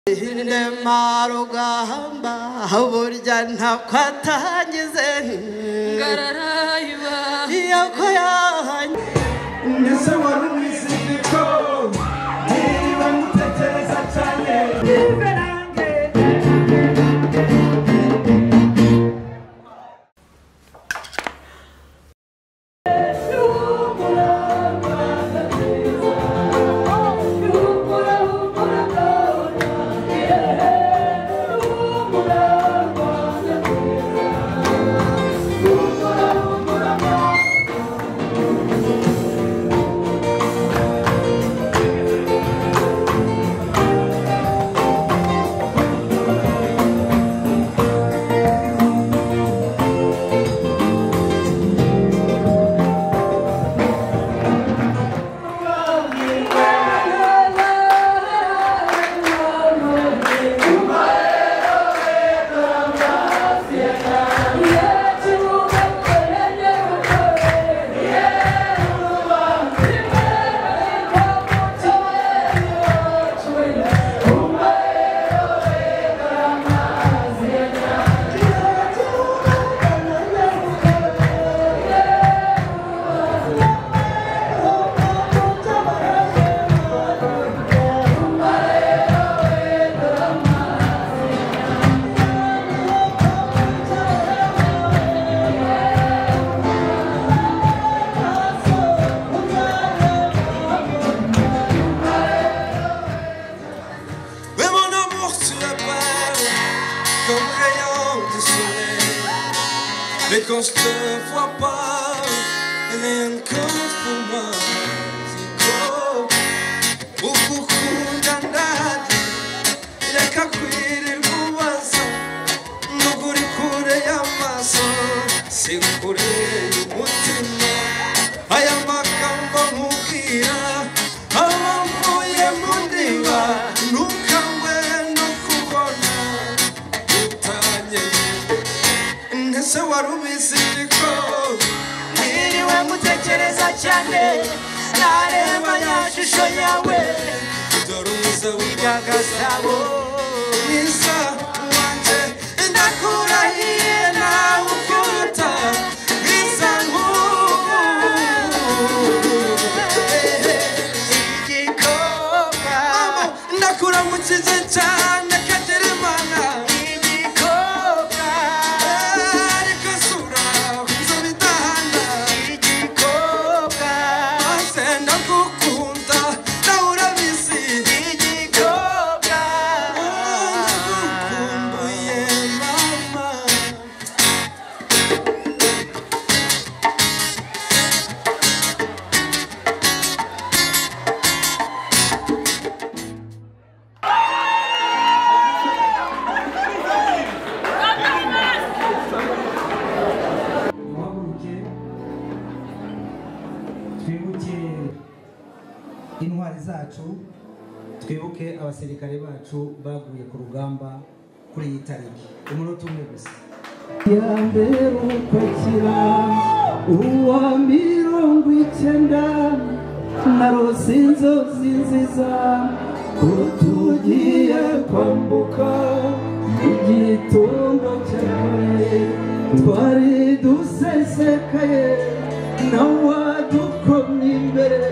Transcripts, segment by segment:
Marugamba burya ntakwatangize ngararayiba yako yahanye Nese wari umwisindiko niba mutekereza cyane Mais quand je te vois pas, rien ne compte pour moi. Ziko, ukukunda ndadi, reka kwirirwaza, nuguri kure y'amaso, si kure y'umutima. Aya magambo nkubwira, abamvuye mu ndiba, ntukangwe no kubona utanyeye. Nese wari umwisindiko niriwe mutekereza cyane nareba ya shusho yawe dore umuze w'ibyagasabo mwiza wanje ndakurahiye nawe ukuruta mwiza igikobwa ndakuramukije cyane Katerimana igikobwa ariko sura nzobe idahana igikobwa maze ndagukunda nawe urabizi igikobwa ndagukumbuye mama. twibuke intwari zacu twibuke abasirikare bacu baguye ku rugamba kuri iyi tariki umunota umwe gusa ya mbere ukwakira uwa 90 narose inzozi nziza ko tugiye kwambuka igitondo cyane twari dusesekaye nawe dukomye imbere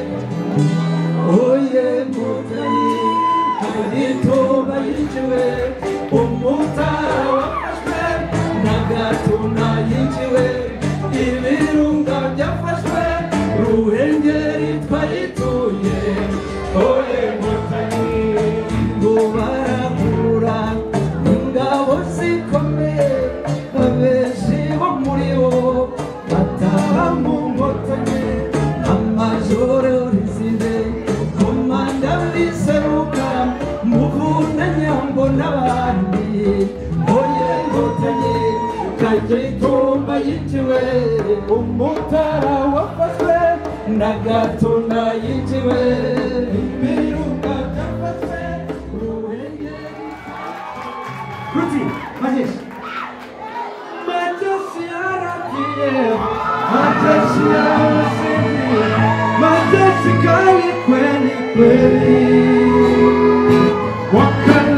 oye mutani agitoba yinjiwe umutara wafashwe n'agatuna yinjiwe ibirunga byafashwe ruhengeri twayituye oye mutani ngo baravura ingabo zikomeye abenshi bo muri bo bataha mu nkotanyi amajoro rizinde komanda biseruka muvuna nyambo n'abandi oye inkotanyi kagitumba yinjiwe umutara wafashwe n'agatuna yinjiwe ibirunga byafashwe ruhengeri Ruti, Mahesh Majeshi aragiye Majeshi arasiye Majeshi kali kweli kweli Wakati